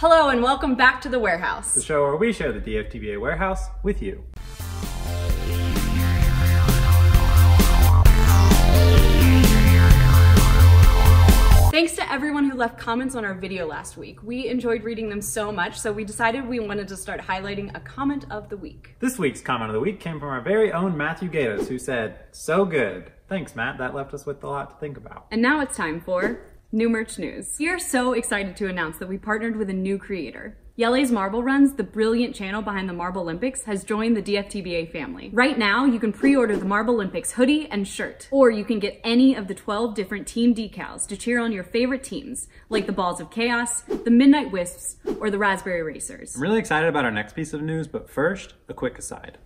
Hello and welcome back to The Warehouse, the show where we share the DFTBA warehouse with you. Thanks to everyone who left comments on our video last week. We enjoyed reading them so much, so we decided we wanted to start highlighting a comment of the week. This week's comment of the week came from our very own Matthew Gatos, who said, "So good." Thanks, Matt. That left us with a lot to think about. And now it's time for new merch news. We are so excited to announce that we partnered with a new creator. Yele's Marble Runs, the brilliant channel behind the Marble Olympics, has joined the DFTBA family. Right now, you can pre-order the Marble Olympics hoodie and shirt, or you can get any of the 12 different team decals to cheer on your favorite teams, like the Balls of Chaos, the Midnight Wisps, or the Raspberry Racers. I'm really excited about our next piece of news, but first, a quick aside.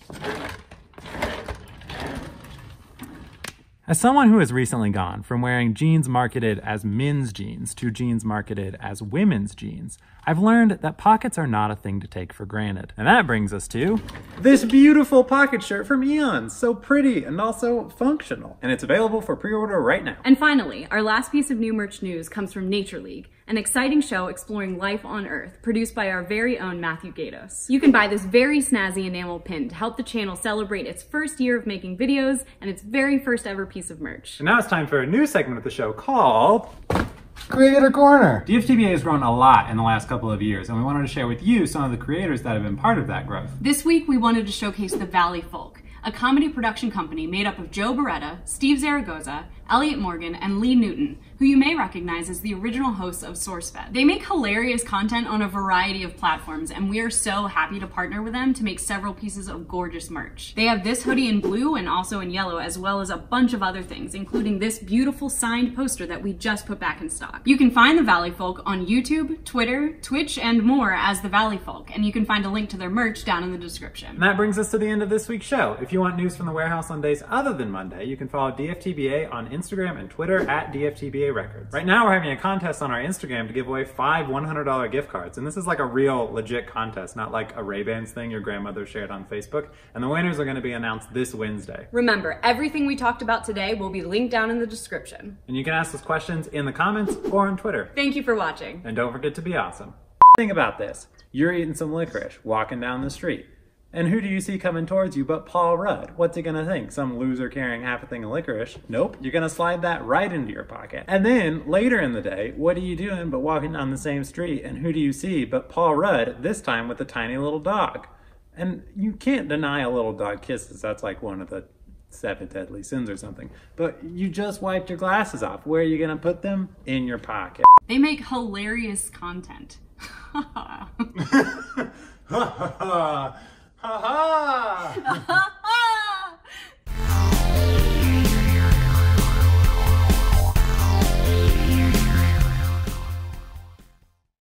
As someone who has recently gone from wearing jeans marketed as men's jeans to jeans marketed as women's jeans, I've learned that pockets are not a thing to take for granted. And that brings us to this beautiful pocket shirt from Eons. So pretty and also functional. And it's available for pre-order right now. And finally, our last piece of new merch news comes from Nature League, an exciting show exploring life on Earth, produced by our very own Matthew Gatos. You can buy this very snazzy enamel pin to help the channel celebrate its first year of making videos and its very first ever piece of merch. And now it's time for a new segment of the show called Creator Corner. DFTBA has grown a lot in the last couple of years, and we wanted to share with you some of the creators that have been part of that growth. This week, we wanted to showcase the Valley Folk, a comedy production company made up of Joe Beretta, Steve Zaragoza, Elliot Morgan, and Lee Newton, who you may recognize as the original hosts of SourceFed. They make hilarious content on a variety of platforms, and we are so happy to partner with them to make several pieces of gorgeous merch. They have this hoodie in blue and also in yellow, as well as a bunch of other things, including this beautiful signed poster that we just put back in stock. You can find the Valley Folk on YouTube, Twitter, Twitch, and more as the Valley Folk, and you can find a link to their merch down in the description. And that brings us to the end of this week's show. If you want news from the warehouse on days other than Monday, you can follow DFTBA on Instagram and Twitter at DFTBA Records. Right now we're having a contest on our Instagram to give away 5 $100 gift cards. And this is like a real legit contest, not like a Ray-Bans thing your grandmother shared on Facebook. And the winners are going to be announced this Wednesday. Remember, everything we talked about today will be linked down in the description. And you can ask us questions in the comments or on Twitter. Thank you for watching. And don't forget to be awesome. Think about this. You're eating some licorice, walking down the street. And who do you see coming towards you but Paul Rudd? What's he gonna think? Some loser carrying half a thing of licorice? Nope, you're gonna slide that right into your pocket. And then, later in the day, what are you doing but walking down the same street? And who do you see but Paul Rudd, this time with a tiny little dog? And you can't deny a little dog kisses. That's like one of the 7 deadly sins or something. But you just wiped your glasses off. Where are you gonna put them? In your pocket. They make hilarious content. Ha ha ha! Ha ha!